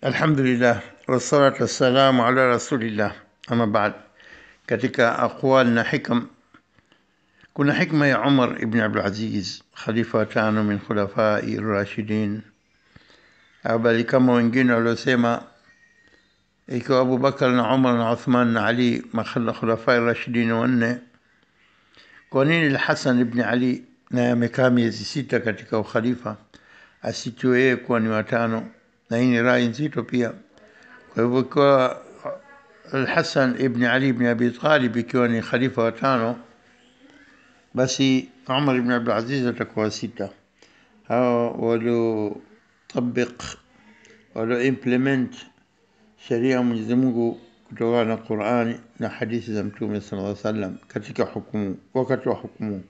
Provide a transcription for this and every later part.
Alhamdulillah wassalatu wassalamu ala rasulillah. Ama baad, katika aqwal na hikam kuna hikma ya Umar ibn Abdul Aziz, khalifa wa tano min khulafai rashidin, bali kama wengine waliosema ikiwa Abu Bakar na Umar na Uthman na Ali khulafai rashidin wanne, kwa nini al-Hasan ibn Ali na amekaa miezi 6 katika ukhalifa asitiwe yeye kuwa ni watano? Na hii ni rai nzito pia. Kwa hivyo kwa al-Hasan ibn Ali ibn Abi Talib ikiwa ni khalifa wa tano, basi Umar ibn Abdul Aziz atakuwa 6. Hao walio implement sharia Mwenyezi Mungu kutokana na Qur'ani na hadithi za Mtume sallallahu alaihi wasallam katika hukumu, wakati wa hukumu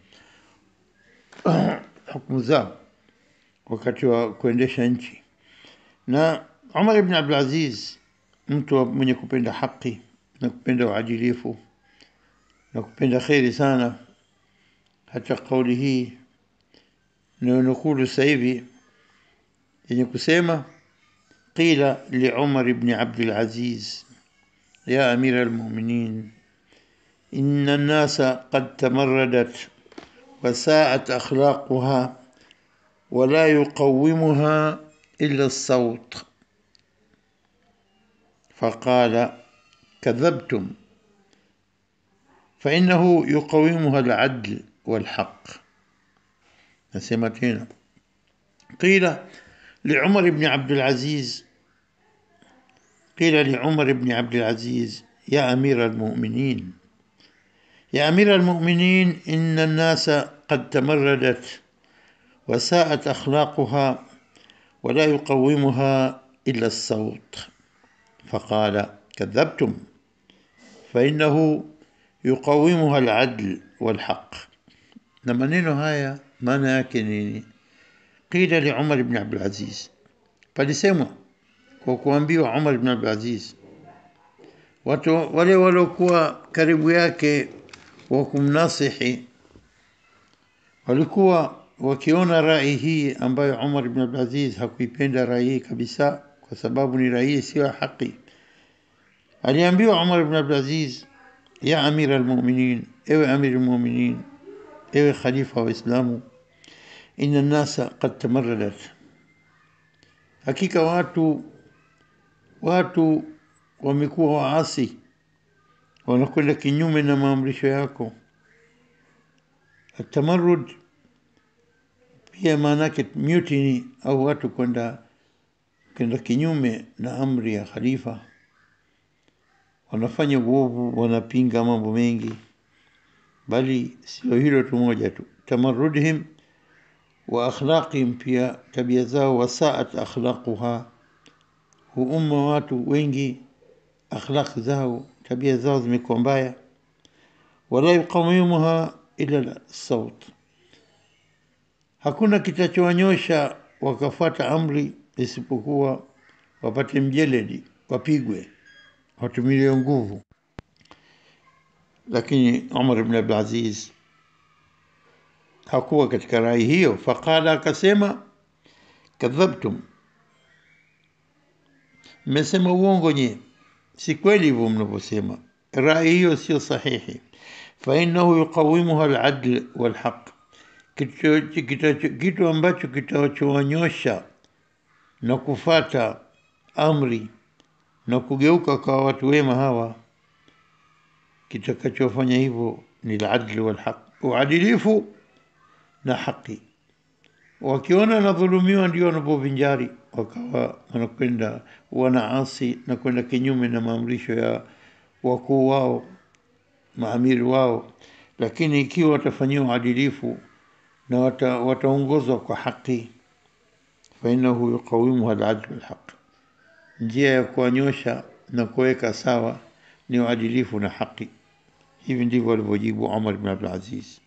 zao, wakati wa kuendesha nchi. Na Umar ibn Abdul Aziz mtu mwenye kupenda haki na kupenda uadilifu na kupenda khairi sana. Hata kauli hii nukulu sasa hivi yenye kusema qila li Umar ibn Abdul Aziz ya amira al-mu'minin inna an-nasa qad tamarradat wa sa'at akhlaquha wa la yuqawwimuha illa as-sawt. فقال كذبتم فإنه يقومها العدل والحق. نسمتين. قيل لعمر بن عبد العزيز يا أمير المؤمنين إن الناس قد تمردت وساءت أخلاقها ولا يقومها إلا الصوت. فقال كذبتم فإنه يقومها العدل والحق. na maneno haya maana yake nini? Qila li Umar ibn Abdul Aziz, palisemwa kwa kuambiwa Umar ibn Abdul Aziz, watu wale waliokuwa karibu yake wa kumnasihi walikuwa wakiona rai hii ambayo Umar ibn Abdul Aziz hakuipenda rai hii kabisa, kwa sababu ni rai sio haki. Aliambiwa Umar ibn Abdul Aziz, ya amira al-mu'minin, ewe amir al-mu'minin, ewe khalifa wa Islamu, inna an-nasa qad tamarradat, hakika watu wamekuwa waasi, wanakwenda kinyume na maamrisho yako. At-tamarrud pia maana yake mutiny, au watu kwenda kinyume na amri ya khalifa, wanafanya uovu, wanapinga mambo mengi. Bali sio hilo tu moja tu, tamarrudihim wa akhlaqihim, pia tabia zao, wasaat akhlaquha, umma watu wengi akhlaq zao, tabia zao zimekuwa mbaya. Wala yuqawimuha ila saut, hakuna kitachowanyosha wakafuata amri isipokuwa wapate mjeledi, wapigwe, watumie nguvu. Lakini Umar ibn Abdul Aziz hakuwa katika rai hiyo. Faqala, akasema kadhabtum, mmesema uongo nye, si kweli hivyo mnavyosema, rai hiyo sio sahihi. Fa innahu yuqawimuha al-adl wal-haq, kitu ambacho kitawachonyosha na kufata amri na kugeuka kwa watu wema hawa, kitakachofanya hivyo ni al-adl wal-haq, uadilifu na haki. Wakiona na dhulumiwa ndio wanapovinjari, wakawa wanakwenda wanaasi na kwenda kinyume na maamrisho ya wakuu wao, maamiri wao. Lakini ikiwa watafanyiwa uadilifu na wataongozwa kwa haki, fa innahu yuqawimuha al-adl wal-haq, njia ya kuonyosha na kuweka sawa ni uadilifu na haki. Hivi ndivyo alivyojibu Umar ibn Abdul Aziz.